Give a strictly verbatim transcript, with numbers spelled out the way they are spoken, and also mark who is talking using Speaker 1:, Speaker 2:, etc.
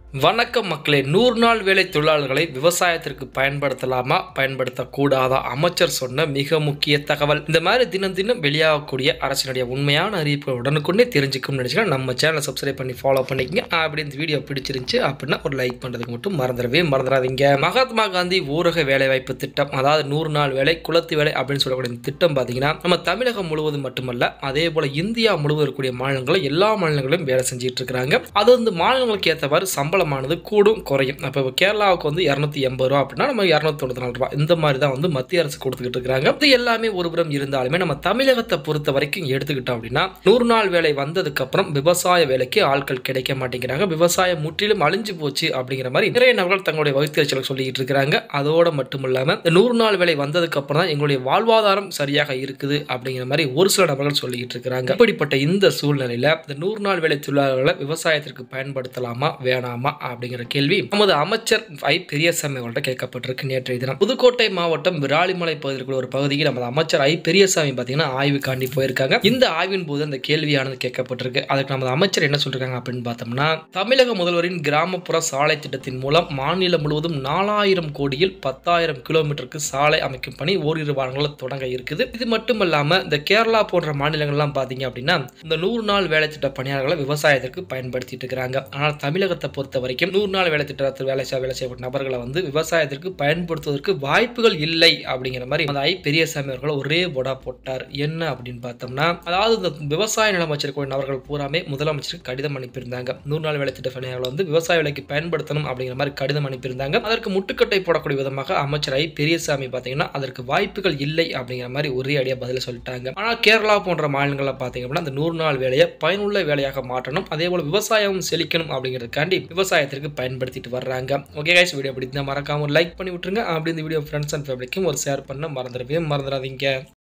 Speaker 1: வணக்கம் மக்களே. நூறு நாள் வேலை தொழிலாளர்களை விவசாயத்திற்கு பயன்படுத்தலாமா பயன்படுத்தக்கூடாதா? அமைச்சர் சொன்ன மிக முக்கிய தகவல். இந்த மாதிரி தினம் தினம் வெளியாகக்கூடிய அரசினுடைய உண்மையான அறிவிப்புகள் உடனுக்குன்னே தெரிஞ்சுக்கணும்னு நினைச்சீங்கன்னா நம்ம சேனலை சப்ஸ்கிரைப் பண்ணி ஃபாலோ பண்ணிக்கங்க. அப்படி இந்த வீடியோ பிடிச்சிருந்துச்சு அப்படின்னா ஒரு லைக் பண்ணுறதுக்கு மட்டும் மறந்துடவே மறந்துடாதீங்க. மகாத்மா காந்தி ஊரக வேலைவாய்ப்பு திட்டம், அதாவது நூறு நாள் வேலை குளத்து வேலை அப்படின்னு சொல்லக்கூடிய இந்த திட்டம் பார்த்தீங்கன்னா நம்ம தமிழகம் முழுவதும் மட்டுமல்ல, அதே போல இந்தியா முழுவதும் இருக்கக்கூடிய மாநிலங்களும் எல்லா மாநிலங்களும் வேலை செஞ்சுட்டு இருக்காங்க. அது வந்து மாநிலங்களுக்கு ஏற்றவாறு சம்பளம் கூடும் குறையும். அப்போ கேரளாவுக்கு வந்து இருநூத்தி எண்பது ரூபா அப்படின்னா நம்ம இருநூத்தி தொண்ணூத்தி நாலு ரூபாய் இந்த மாதிரி தான் வந்து மத்திய அரசு கொடுத்துக்கிட்டு இருக்காங்க. இது எல்லாமே ஒருபுறம் இருந்தாலுமே நம்ம தமிழகத்தை பொறுத்த வரைக்கும் எடுத்துக்கிட்டோம் அப்படின்னா நூறு நாள் வேலை வந்ததுக்கு அப்புறம் விவசாய வேலைக்கு ஆட்கள் கிடைக்க மாட்டேங்கிறாங்க. விவசாயம் முற்றிலும் அழிஞ்சு போச்சு அப்படிங்கிற மாதிரி நிறைய நபர்கள் தங்களுடைய வகுத்தறிச்சலை சொல்லிட்டு இருக்காங்க. அதோட மட்டும் இல்லாம நூறு நாள் வேலை வந்ததுக்கு அப்புறம் தான் எங்களுடைய வாழ்வாதாரம் சரியாக இருக்குது அப்படிங்கிற மாதிரி ஒரு சில நபர்கள் சொல்லிட்டு இருக்காங்க. இப்படிப்பட்ட இந்த சூழ்நிலையில இந்த நூறு நாள் வேலை தொழிலாளர்களை விவசாயத்திற்கு பயன்படுத்தலாமா வேணாமா அப்படிங்கிற கேள்வி நமது அமைச்சர் ஐ பெரியசாமி அவர்கள்ட்ட கேட்கப்பட்டிருக்கு நேற்றைய தினம். புதுக்கோட்டை மாவட்டம் விராலிமலை பகுதியில் ஒரு பகுதியில் நமது அமைச்சர் ஐ பெரியசாமி பார்த்தீங்கன்னா ஆய்வுக்காண்டி போயிருக்காங்க. இந்த ஆய்வின் போது அந்த கேள்வியானது கேட்கப்பட்டிருக்கு. அதுக்கு நமது அமைச்சர் என்ன சொல்றாங்க அப்படின்னு பார்த்தோம்னா, தமிழக முதல்வரின் கிராமப்புற சாலை திட்டத்தின் மூலம் மாநிலம் முழுவதும் நாலாயிரம் கோடியில் பத்தாயிரம் கிலோமீட்டருக்கு சாலை அமைக்கும் பணி ஓரிரு வாரங்களில் தொடங்க இருக்குது. இது மட்டும் இல்லாம இந்த கேரளா போன்ற மாநிலங்கள்லாம் பார்த்தீங்க அப்படின்னா இந்த நூறு நாள் வேலை திட்ட பணியாளர்களை விவசாயத்திற்கு பயன்படுத்திட்டு இருக்கிறாங்க. ஆனால் தமிழகத்தை பொறுத்த வரைக்கும் நூறு நாள் வேலை திட்டத்தில் வேலை வேலை செய்யப்பட்ட நபர்களை வந்து விவசாயத்திற்கு பயன்படுத்துவதற்கு வாய்ப்புகள் இல்லை அப்படிங்கிற மாதிரி அந்த ஐ பெரியசாமி அவர்கள் ஒரே போடா போட்டார். என்ன அப்படின்னு பார்த்தோம்னா, அதாவது இந்த விவசாய நிலம் வச்சிருக்கக்கூடிய நபர்கள் பூராமே முதலமைச்சருக்கு கடிதம் அனுப்பியிருந்தாங்க. நூறு நாள் வேலை திட்ட பணியாளர்களை வந்து விவசாய வேலைக்கு பயன்படுத்தணும் அப்படிங்கிற மாதிரி கடிதம் அனுப்பியிருந்தாங்க. அதற்கு முட்டுக்கட்டை போடக்கூடிய விதமாக அமைச்சர் ஐ பெரியசாமி பார்த்தீங்கன்னா அதற்கு வாய்ப்புகள் இல்லை அப்படிங்கிற மாதிரி ஒரே அடியா பதில சொல்லிட்டாங்க. ஆனால் கேரளா போன்ற மாநிலங்களில் பார்த்தீங்க அப்படின்னா அந்த நூறு நாள் வேலையை பயனுள்ள வேலையாக மாற்றணும், அதே போல விவசாயம் செழிக்கணும் அப்படிங்கிறதுக்காண்டி விவசாயத்திற்கு பயன்படுத்திட்டு வர்றாங்க. ஓகே கைஸ், வீடியோ பிடிச்சா மறக்காம ஒரு லைக் பண்ணி விட்டுருங்க. அப்படி இந்த வீடியோ ஃப்ரெண்ட்ஸ் அண்ட் ஃபேமிலிக்கும் ஒரு ஷேர் பண்ண மறந்துடவே மறந்துடாதீங்க.